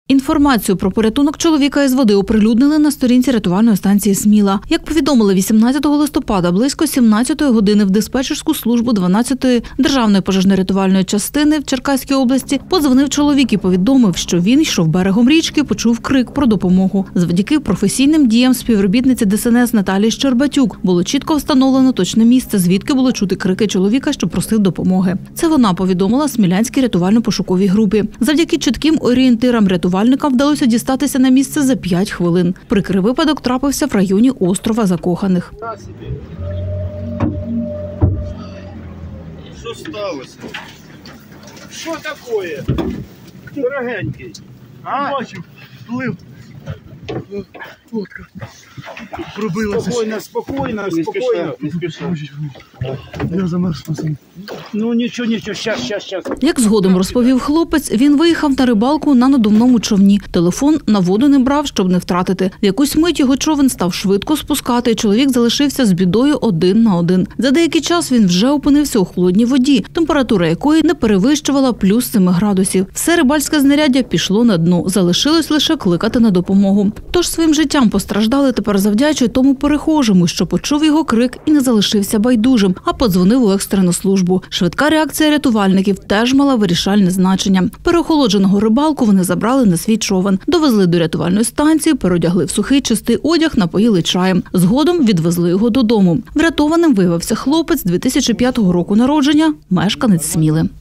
Інформацію про порятунок чоловіка із води оприлюднили на сторінці рятувальної станції «Сміла». Як повідомили 18 листопада, близько 17-ї години в диспетчерську службу 12-ї Державної пожежно-рятувальної частини в Черкаській області подзвонив чоловік і повідомив, що він йшов берегом річки, почув крик про допомогу. Завдяки професійним діям співробітниці ДСНС Наталії Щербатюк було чітко встановлено точне місце, звідки було чути крики чоловіка, що просив допомоги. Це вона повідомила Смілянській рятувально-пошуковій групі. Завдяки чітким орієнтирам рятувальникам вдалося дістатися на місце за 5 хвилин. Прикрий випадок трапився в районі острова Закоханих. Що сталося? Що таке? Дорогенький. Бачив, плив. Лодка. Пробилася. Спокійно. Не спішно. Я замерз, пацан. Ну нічого, щас. Як згодом розповів хлопець, він виїхав на рибалку на надувному човні. Телефон на воду не брав, щоб не втратити. В якусь мить його човен став швидко спускати, і чоловік залишився з бідою один на один. За деякий час він вже опинився у холодній воді, температура якої не перевищувала плюс 7 градусів. Все рибальське знаряддя пішло на дно, залишилось лише кликати на допомогу. Тож своїм життям постраждали тепер завдячує тому перехожому, що почув його крик і не залишився байдужим, а подзвонив у екстрену службу. Швидка реакція рятувальників теж мала вирішальне значення. Переохолодженого рибалку вони забрали на свій човен, довезли до рятувальної станції, переодягли в сухий чистий одяг, напоїли чаєм. Згодом відвезли його додому. Врятованим виявився хлопець 2005 року народження, мешканець Сміли.